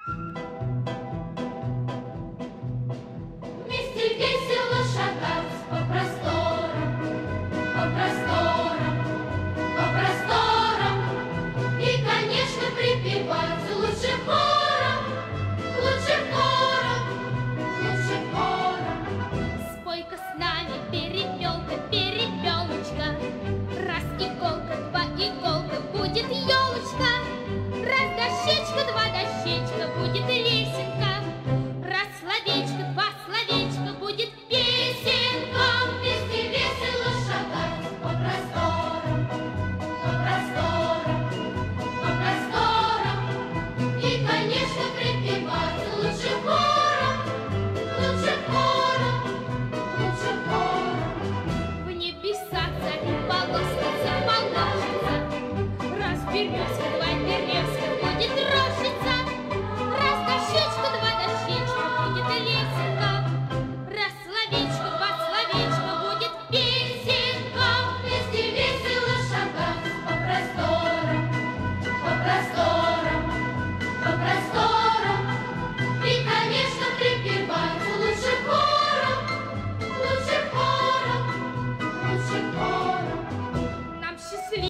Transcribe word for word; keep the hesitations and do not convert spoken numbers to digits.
Вместе весело шагать по просторам, по просторам, по просторам. И, конечно, припевать лучше хором, лучше хором, лучше хором. Спой-ка с нами, перепелка, перепелочка. Раз иголка, два иголка, будет елочка. Раз дощечка, два дощечка, будет лесенка. Раз словечко, два словечка, будет песенка. Вместе весело шагать по просторам, по просторам, по просторам. И, конечно, припевать